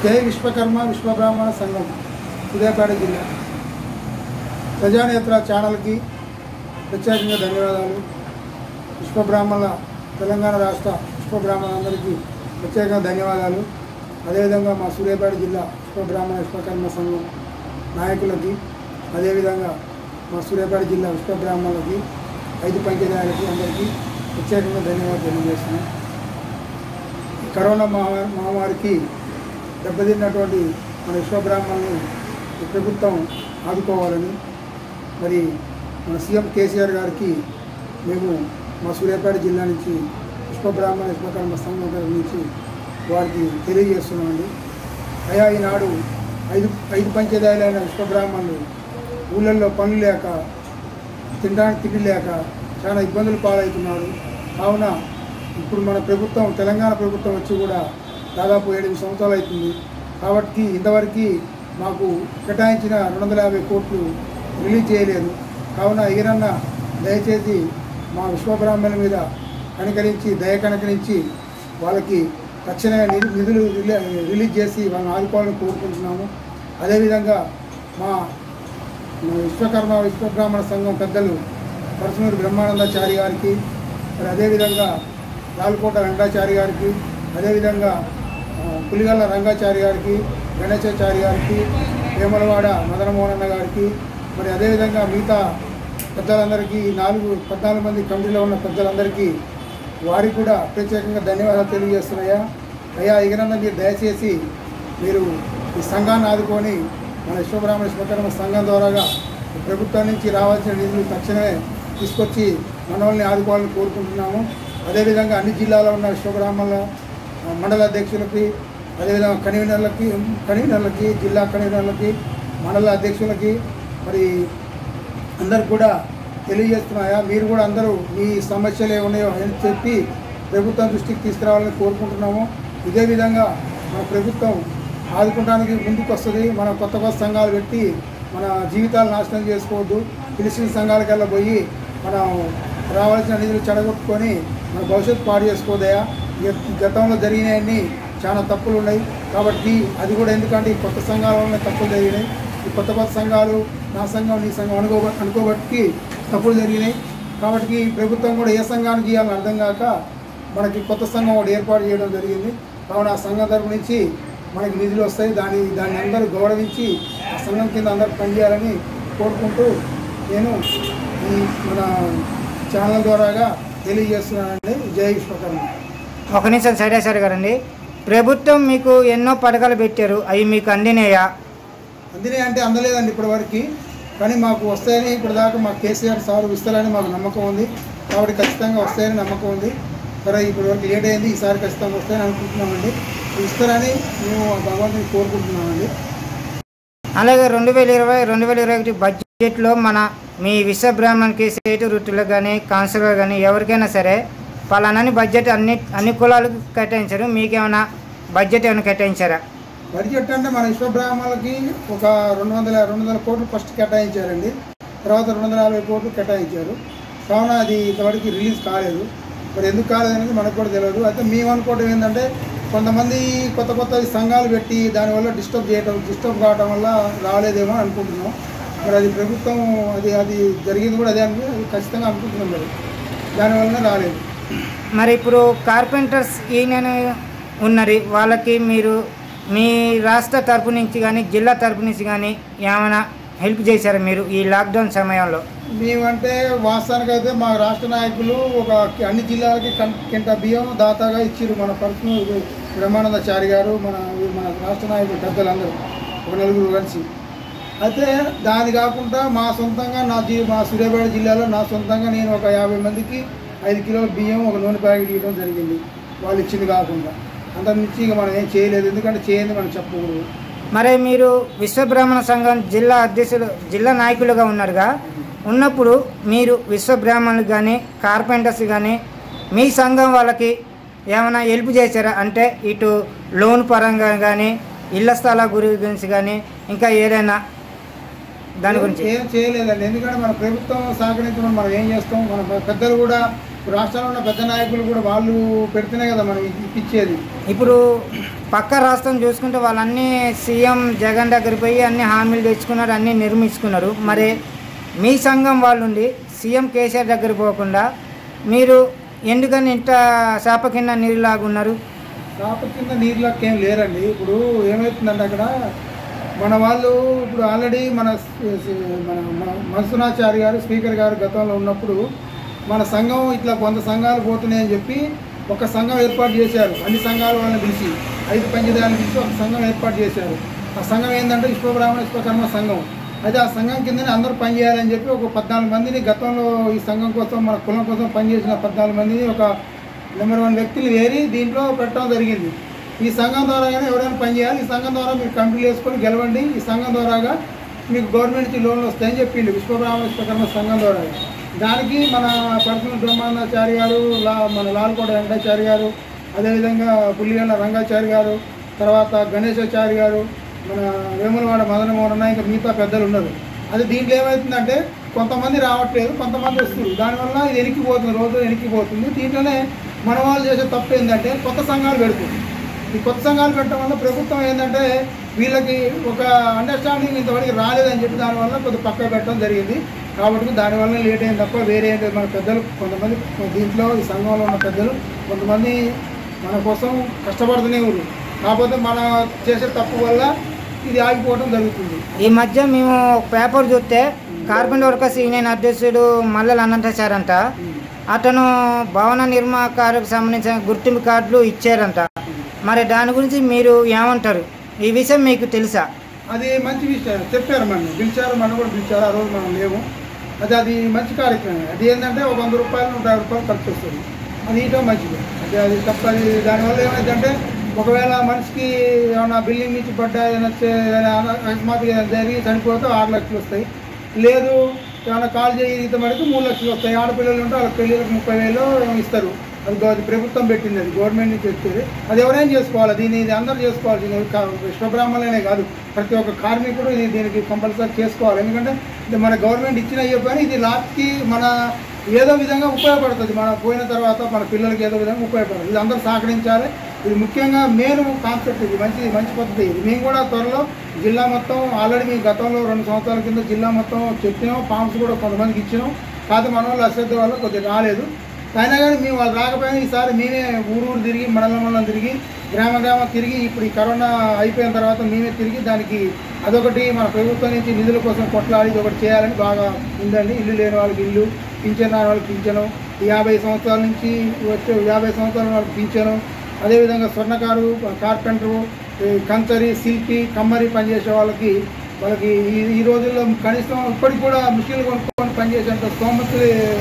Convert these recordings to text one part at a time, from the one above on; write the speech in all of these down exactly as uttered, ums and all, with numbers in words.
జై విశ్వకర్మ విశ్వబ్రాహ్మణ సంఘం సూర్యాపేట జిల్లా ప్రజానేత్ర ఛానల్కి ప్రత్యేకంగా ధన్యవాదాలు. విశ్వబ్రాహ్మణుల తెలంగాణ రాష్ట్ర విశ్వబ్రాహ్మణులందరికీ ప్రత్యేకంగా ధన్యవాదాలు. అదేవిధంగా మా సూర్యాపేట జిల్లా విశ్వబ్రాహ్మణ విశ్వకర్మ సంఘం నాయకులకి, అదేవిధంగా మా సూర్యాపేట జిల్లా విశ్వబ్రాహ్మణులకి, ఐదు పంచాయతీలకి అందరికీ ప్రత్యేకంగా ధన్యవాదాలు తెలియజేస్తున్నాం. కరోనా మహమ్మారి మహమ్మారికి దెబ్బతిన్నటువంటి మన విశ్వబ్రాహ్మణులను ప్రభుత్వం ఆదుకోవాలని మరి మన సీఎం కేసీఆర్ గారికి మేము మా సూర్యాపేట జిల్లా నుంచి విశ్వబ్రాహ్మణ విశ్వకర్మ సంఘం నుంచి వారికి తెలియజేస్తున్నామండి. అయా ఈనాడు ఐదు ఐదు పంచాయతీలైన విశ్వబ్రాహ్మణులు ఊళ్ళల్లో పనులు లేక, తినడానికి తిండి లేక చాలా ఇబ్బందులు పాలవుతున్నారు. కావున ఇప్పుడు మన ప్రభుత్వం తెలంగాణ ప్రభుత్వం వచ్చి కూడా దాదాపు ఏడు సంవత్సరాలు అవుతుంది. కాబట్టి ఇంతవరకు మాకు కేటాయించిన రెండు వందల యాభై కోట్లు రిలీజ్ చేయలేదు. కావున ఎగిరన్న దయచేసి మా విశ్వబ్రాహ్మణుల మీద కనికరించి దయ కనికరించి వాళ్ళకి తక్షణమే నిధులు రిలీజ్ చేసి వాళ్ళని ఆదుకోవాలని కోరుకుంటున్నాము. అదేవిధంగా మా విశ్వకర్మ విశ్వబ్రాహ్మణ సంఘం పెద్దలు పరశునూరి బ్రహ్మానందాచారి గారికి, మరి అదేవిధంగా లాల్కోట వెంకటాచారి గారికి, అదేవిధంగా పులిగల్ల రంగాచారి గారికి, గణేశాచారి గారికి, వేములవాడ మదనమోహనన్న గారికి, మరి అదేవిధంగా మిగతా పెద్దలందరికీ నాలుగు పద్నాలుగు మంది కమిటీలో ఉన్న పెద్దలందరికీ వారికి కూడా ప్రత్యేకంగా ధన్యవాదాలు తెలియజేస్తున్నాయా. అయ్యా ఎగిరన్న మీరు దయచేసి మీరు ఈ సంఘాన్ని ఆదుకొని మన విశ్వబ్రాహ్మణ విశ్వకర్మ సంఘం ద్వారాగా ప్రభుత్వం నుంచి రావాల్సిన నిధులు తక్షణమే తీసుకొచ్చి మనల్ని ఆదుకోవాలని కోరుకుంటున్నాము. అదేవిధంగా అన్ని జిల్లాలో ఉన్న విశ్వబ్రాహ్మణుల మండల అధ్యక్షులకి, అదేవిధంగా కన్వీనర్లకి కన్వీనర్లకి జిల్లా కన్వీనర్లకి, మండల అధ్యక్షులకి మరి అందరికి కూడా తెలియజేస్తున్నాయా. మీరు కూడా అందరూ మీ సమస్యలు ఏమున్నాయో అని చెప్పి ప్రభుత్వం దృష్టికి తీసుకురావాలని కోరుకుంటున్నాము. ఇదే విధంగా మన ప్రభుత్వం ఆదుకోవడానికి ముందుకు వస్తుంది. మన కొత్త కొత్త సంఘాలు పెట్టి మన జీవితాలు నాశనం చేసుకోవద్దు. పిలిచిన సంఘాలకల్లా పోయి మనం రావాల్సిన నిధులు చెడగొట్టుకొని మన భవిష్యత్తు పాడు చేసుకోదయా. గతంలో జరిగినాయన్నీ చాలా తప్పులు ఉన్నాయి. కాబట్టి అది కూడా ఎందుకంటే ఈ కొత్త సంఘాల వల్ల తప్పులు జరిగినాయి. ఈ కొత్త కొత్త సంఘాలు నా సంఘం నీ సంఘం అనుకో అనుకోబట్టి తప్పులు జరిగినాయి. కాబట్టి ప్రభుత్వం కూడా ఏ సంఘానికి ఇవ్వాలని అర్థం కాక మనకి కొత్త సంఘం ఒకటి ఏర్పాటు చేయడం జరిగింది. కావున ఆ సంఘం తరపు నుంచి మనకి నిధులు వస్తాయి. దాన్ని దాన్ని అందరూ గౌరవించి ఆ సంఘం కింద అందరూ పనిచేయాలని కోరుకుంటూ నేను ఈ మన ఛానల్ ద్వారాగా తెలియజేస్తున్నానండి. జై విశ్వకర్మ. ఒక నిమిషం సైడేశ్వరి గారండి, ప్రభుత్వం మీకు ఎన్నో పథకాలు పెట్టారు, అవి మీకు అందినాయా? అందినాయి అంటే అందలేదండి ఇప్పటివరకు, కానీ మాకు వస్తాయని ఇప్పటిదాకా మాకు కేసీఆర్ సార్ ఇస్తారని మాకు నమ్మకం ఉంది. కాబట్టి ఖచ్చితంగా వస్తాయని నమ్మకం ఉంది. సరే ఇప్పటివరకు లేట్ అయింది, ఈసారి ఖచ్చితంగా వస్తాయని అనుకుంటున్నామండి. ఇస్తారని మేము భగవంతుని కోరుకుంటున్నామండి. అలాగే రెండు వేల ఇరవై రెండు వేల ఇరవై ఒకటి బడ్జెట్లో మన మీ విశ్వబ్రాహ్మణ్కి సేటు వృత్తులకు కానీ కౌన్సిలర్ కానీ ఎవరికైనా సరే పలానని బడ్జెట్ అన్ని అన్ని కులాలకు కేటాయించారు, మీకేమైనా బడ్జెట్ ఏమైనా కేటాయించారా? బడ్జెట్ అంటే మన విశ్వబ్రాహ్మణులకి ఒక రెండు వందల రెండు వందల కోట్లు ఫస్ట్ కేటాయించారండి. తర్వాత రెండు వందల యాభై కోట్లు కేటాయించారు. కావున అది ఇంతవరకు రిలీజ్ కాలేదు. మరి ఎందుకు కాలేదు అనేది మనకు కూడా తెలియదు. అయితే మేము అనుకోవడం ఏంటంటే కొంతమంది కొత్త కొత్త సంఘాలు పెట్టి దానివల్ల డిస్టర్బ్ చేయడం డిస్టర్బ్ కావడం వల్ల రాలేదేమో అనుకుంటున్నాం. మరి అది ప్రభుత్వం అది అది జరిగింది కూడా అదే అని ఖచ్చితంగా అనుకుంటున్నాం. మరి దానివల్ల రాలేదు. మరి ఇప్పుడు కార్పెంటర్స్ యూనియన్ ఉన్నది, వాళ్ళకి మీరు మీ రాష్ట్ర తరపు నుంచి కానీ జిల్లా తరపు నుంచి కానీ ఏమైనా హెల్ప్ చేశారా మీరు ఈ లాక్డౌన్ సమయంలో? మేమంటే వాస్తవానికి అయితే మా రాష్ట్ర నాయకులు ఒక అన్ని జిల్లాలకి కింట బియ్యం దాతాగా ఇచ్చారు. మన పరశునూరి బ్రహ్మానందాచారి గారు, మన మన రాష్ట్ర నాయకులు పెద్దలందరూ ఒక నలుగురు కలిసి. అయితే దాని కాకుండా మా సొంతంగా నా జీ మా సూర్యాపేట జిల్లాలో నా సొంతంగా నేను ఒక యాభై మందికి ఐదు కిలోల బియ్యం ఒక నూనె ప్యాకెట్ ఇవ్వడం జరిగింది. వాళ్ళు ఇచ్చింది కాకుండా అంతకు మించి ఇక మనం ఏం చేయలేదు, ఎందుకంటే చేయండి మనం చెప్పకూడదు. మరి మీరు విశ్వబ్రాహ్మణ సంఘం జిల్లా అధ్యక్షులు జిల్లా నాయకులుగా ఉన్నారుగా, ఉన్నప్పుడు మీరు విశ్వబ్రాహ్మణులకు కానీ కార్పెంటర్స్ కానీ మీ సంఘం వాళ్ళకి ఏమైనా హెల్ప్ చేశారా? అంటే ఇటు లోన్ పరంగా కానీ ఇళ్ల స్థల గురించి కానీ ఇంకా ఏదైనా దాని గురించి ఏం చేయలేదండి. ఎందుకంటే మన ప్రభుత్వం సహకరించడం మనం ఏం చేస్తాం. మన పెద్దలు కూడా రాష్ట్రంలో ఉన్న పెద్ద నాయకులు కూడా వాళ్ళు పెడితేనే కదా మనం ఇప్పించేది. ఇప్పుడు పక్క రాష్ట్రం చూసుకుంటే వాళ్ళన్నీ సీఎం జగన్ దగ్గరికి పోయి అన్ని హామీలు తెచ్చుకున్నారు, అన్నీ నిర్మించుకున్నారు. మరి మీ సంఘం వాళ్ళు ఉండి సీఎం కేసీఆర్ దగ్గరికి పోకుండా మీరు ఎందుకని ఇంత శాప కింద నీరులాగున్నారు? శాప కింద నీరులాగా ఏం లేరండి. ఇప్పుడు ఏమవుతుందంటే అక్కడ మన వాళ్ళు ఇప్పుడు ఆల్రెడీ మన మన మనసునాచారి గారు స్పీకర్ గారు గతంలో ఉన్నప్పుడు మన సంఘం ఇట్లా కొంత సంఘాలు పోతున్నాయని చెప్పి ఒక సంఘం ఏర్పాటు చేశారు. అన్ని సంఘాల వాళ్ళని పిలిచి ఐదు పంచదాయాలను పిలిచి ఒక సంఘం ఏర్పాటు చేశారు. ఆ సంఘం ఏంటంటే విశ్వబ్రాహ్మణ విశ్వకర్మ సంఘం. అయితే ఆ సంఘం కిందనే అందరూ పనిచేయాలని చెప్పి ఒక పద్నాలుగు మందిని గతంలో ఈ సంఘం కోసం మన కులం కోసం పనిచేసిన పద్నాలుగు మందిని ఒక నెంబర్ వన్ వ్యక్తులు వేరి దీంట్లో పెట్టడం జరిగింది. ఈ సంఘం ద్వారాగానే ఎవరైనా పనిచేయాలి, ఈ సంఘం ద్వారా మీరు కంపెనీలు వేసుకొని గెలవండి, ఈ సంఘం ద్వారాగా మీకు గవర్నమెంట్ నుంచి లోన్లు వస్తాయని చెప్పింది విశ్వబ్రాహ్మణ విశ్వకర్మ సంఘం ద్వారా. దానికి మన పర్సనల్ బ్రహ్మాండాచారి గారు, లా మన లాల్కోట వెంకటాచారి గారు, అదేవిధంగా పుల్లిగండ్ల రంగాచారి గారు, తర్వాత గణేశాచారి గారు, మన వేములవాడ మదనమోహన్, ఇంకా మిగతా పెద్దలు ఉన్నారు. అది దీంట్లో ఏమవుతుందంటే కొంతమంది రావట్లేదు, కొంతమంది వస్తుంది. దానివల్ల ఇది ఎనికిపోతుంది, రోజు ఎనికిపోతుంది. దీంట్లోనే మన వాళ్ళు చేసే తప్పు ఏంటంటే కొత్త సంఘాలు పెడుతుంది. ఈ కొత్త సంఘాలు పెట్టడం వల్ల ప్రభుత్వం ఏంటంటే వీళ్ళకి ఒక అండర్స్టాండింగ్ ఇంతవరకు రాలేదని చెప్పి దానివల్ల కొద్దిగా పక్క పెట్టడం జరిగింది. కాబట్టి దానివల్ల లేట్ అయింది తప్ప వేరే ఏంటంటే మన పెద్దలు కొంతమంది దీంట్లో ఈ సంఘంలో ఉన్న పెద్దలు కొంతమంది మన కోసం కష్టపడుతూనే ఉన్నారు. కాకపోతే మన చేసే తప్పు వల్ల ఇది ఆగిపోవడం జరుగుతుంది. ఈ మధ్య మేము పేపర్ చూస్తే కార్పెంటర్ వర్కర్స్ యూనియన్ అధ్యక్షుడు మల్లెల అనంతాచారి అంట, అతను భవన నిర్మాణకారులకు సంబంధించిన గుర్తింపు కార్డులు ఇచ్చారంట. మరి దాని గురించి మీరు ఏమంటారు? ఈ విషయం మీకు తెలుసా? అది మంచి విషయం చెప్పారు, మనం పిలిచారు, మనం కూడా పిలిచారు. ఆ రోజు మనం లేవు. అది అది మంచి కార్యక్రమం. అది ఏంటంటే ఒక వంద రూపాయలు నూట యాభై రూపాయలు ఖర్చు వస్తుంది. అది ఇటో మంచిది. అది అది తప్ప. దానివల్ల ఏమైందంటే ఒకవేళ మనిషికి ఏమైనా బిల్డింగ్ నుంచి పడ్డా ఏదైనా అకస్మాత్తుగా ఏదైనా జరిగి చనిపోతే ఆరు లక్షలు వస్తాయి. లేదు ఏమైనా కాల్ చేయితే మనకి మూడు లక్షలు వస్తాయి. ఆడపిల్లలు ఉంటే వాళ్ళ పెళ్ళిళ్ళకి ముప్పై వేలు ఇస్తారు. అది అది ప్రభుత్వం పెట్టింది, అది గవర్నమెంట్ నుంచి వచ్చేది. అది ఎవరైనా చేసుకోవాలి. దీన్ని ఇది అందరూ చేసుకోవాలి. విశ్వబ్రాహ్మణులనే కాదు, ప్రతి ఒక్క కార్మికుడు ఇది దీనికి కంపల్సరీ చేసుకోవాలి. ఎందుకంటే ఇది మన గవర్నమెంట్ ఇచ్చిన అయ్యే పని. ఇది లాస్ట్కి మన ఏదో విధంగా ఉపయోగపడుతుంది. మన పోయిన తర్వాత మన పిల్లలకి ఏదో విధంగా ఉపయోగపడుతుంది. ఇది అందరూ సహకరించాలి. ఇది ముఖ్యంగా మెయిన్ కాన్సెప్ట్. ఇది మంచి మంచి పద్ధతి. ఇది మేము కూడా త్వరలో జిల్లా మొత్తం ఆల్రెడీ మేము గతంలో రెండు సంవత్సరాల కింద జిల్లా మొత్తం చెప్పినాం. ఫామ్స్ కూడా కొంతమందికి ఇచ్చినాం. కాదు మన వాళ్ళు అశ్రద్ధ వల్ల కొద్దిగా రాలేదు. అయినా కానీ మేము వాళ్ళు రాకపోయినా ఈసారి మేమే ఊరు ఊరు తిరిగి మండలం మండలం తిరిగి గ్రామ గ్రామం తిరిగి ఇప్పుడు ఈ కరోనా అయిపోయిన తర్వాత మేమే తిరిగి దానికి అదొకటి మన ప్రభుత్వం నుంచి నిధుల కోసం కొట్లాడి ఇది ఒకటి చేయాలని బాగా ఉందండి. ఇల్లు లేని వాళ్ళకి ఇల్లు, పింఛన్ రాని వాళ్ళకి పింఛను, యాభై సంవత్సరాల నుంచి వచ్చే యాభై సంవత్సరాల వాళ్ళకి పింఛను, అదేవిధంగా స్వర్ణకారు, కార్పెంటరు, కంచరి, శిల్పి, కమ్మరి పనిచేసే వాళ్ళకి వాళ్ళకి ఈ ఈ రోజుల్లో కనీసం ఇప్పటికి కూడా మిషన్లు కొనుక్కొని పనిచేసేంత స్తోమత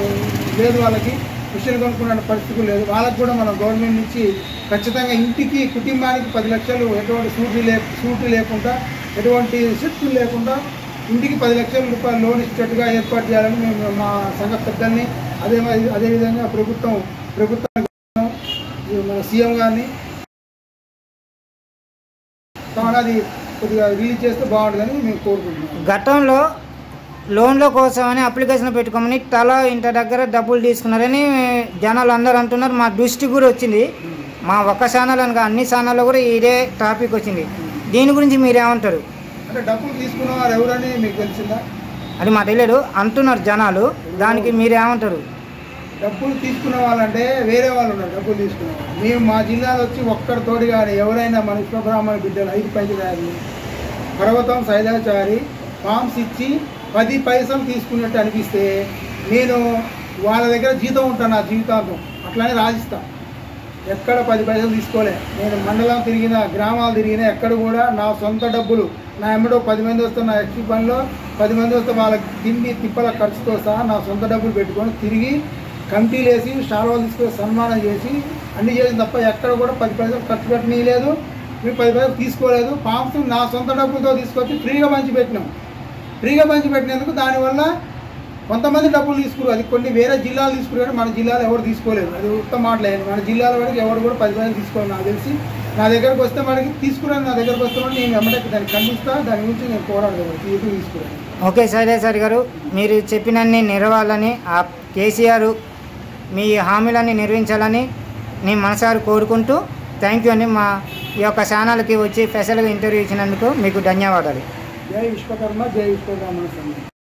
లేదు. వాళ్ళకి మిషన్ కొనుక్కునే పరిస్థితి లేదు. వాళ్ళకు కూడా మనం గవర్నమెంట్ నుంచి ఖచ్చితంగా ఇంటికి కుటుంబానికి పది లక్షలు ఎటువంటి సూటి లే సూటి లేకుండా ఎటువంటి షిఫ్ట్లు లేకుండా ఇంటికి పది లక్షల రూపాయలు లోన్ ఇచ్చేట్టుగా ఏర్పాటు చేయాలని మేము మా సంఘ పెద్దల్ని అదే అదేవిధంగా ప్రభుత్వం ప్రభుత్వం మన సీఎం గారిని అది కొద్దిగా రిలీజ్ చేస్తే బాగుంటుందని మేము కోరుకుంటున్నాం. గతంలో లోన్ల కోసమని అప్లికేషన్ పెట్టుకోమని తల ఇంటి దగ్గర డబ్బులు తీసుకున్నారని జనాలు అందరూ అంటున్నారు. మా దృష్టి కూడా వచ్చింది. మా ఒక్క ఛానల్ అనగా అన్ని ఛానల్లో కూడా ఇదే టాపిక్ వచ్చింది. దీని గురించి మీరేమంటారు? అంటే డబ్బులు తీసుకున్న వారు ఎవరని మీకు తెలిసిందా? అది మా తెలియదు అంటున్నారు జనాలు. దానికి మీరేమంటారు? డబ్బులు తీసుకున్న వాళ్ళంటే వేరే వాళ్ళు ఉన్నారు. డబ్బులు తీసుకున్న వాళ్ళు మేము మా జిల్లాలో వచ్చి ఒక్కరితోటి కానీ ఎవరైనా మన విశ్వబ్రాహ్మణ బిడ్డలు ఐదు పంచదారి పర్వతం సైదాచారి ఫామ్స్ ఇచ్చి పది పైసలు తీసుకున్నట్టు అనిపిస్తే నేను వాళ్ళ దగ్గర జీతం ఉంటాను నా జీవితాంతం. అట్లానే రాజిస్తా. ఎక్కడ పది పైసలు తీసుకోలే. నేను మండలం తిరిగిన, గ్రామాలు తిరిగిన, ఎక్కడ కూడా నా సొంత డబ్బులు నా ఎమ్మడో పది మంది వస్తే నా ఎక్స్పీ పనిలో పది మంది వస్తే వాళ్ళకి తిండి తిప్పల ఖర్చుతో సహా నా సొంత డబ్బులు పెట్టుకొని తిరిగి కమిటీలు వేసి షాల్వాలు తీసుకొని సన్మానం చేసి అన్ని చేసిన తప్ప ఎక్కడ కూడా పది పైసలు ఖర్చు పెట్టనీయలేదు. మీరు పది పైసలు తీసుకోలేదు. ఫామ్స్ నా సొంత డబ్బులతో తీసుకొచ్చి ఫ్రీగా పంచి పెట్టినాం. ఫ్రీగా పంచి పెట్టినందుకు దానివల్ల కొంతమంది డబ్బులు తీసుకురు. అది కొన్ని వేరే జిల్లాలు తీసుకున్నారు, మన జిల్లాలో ఎవరు తీసుకోలేదు. అది ఉత్తమ మాటలేదు. మన జిల్లాల వరకు ఎవరు కూడా పది పైసలు తీసుకోవాలి. నాకు తెలిసి నా దగ్గరకు వస్తే మనకి తీసుకురాను. నా దగ్గరకు వస్తే నేను ఎమ్మటకి దాన్ని ఖండిస్తా. దాని గురించి నేను పోరాడగలను. తీర్పు తీసుకురాను. ఓకే శైలేష్ గారు, మీరు చెప్పినన్ని నెరవాలని ఆ కేసీఆర్ మీ హామీలన్నీ నిర్వహించాలని నేను మనసారి కోరుకుంటూ థ్యాంక్ యూ అండి. మా ఈ యొక్క ఛానల్కి వచ్చి స్పెషల్గా ఇంటర్వ్యూ ఇచ్చినందుకు మీకు ధన్యవాదాలు. జై విశ్వకర్మ, జై విశ్వబ్రాహ్మణ సంఘం.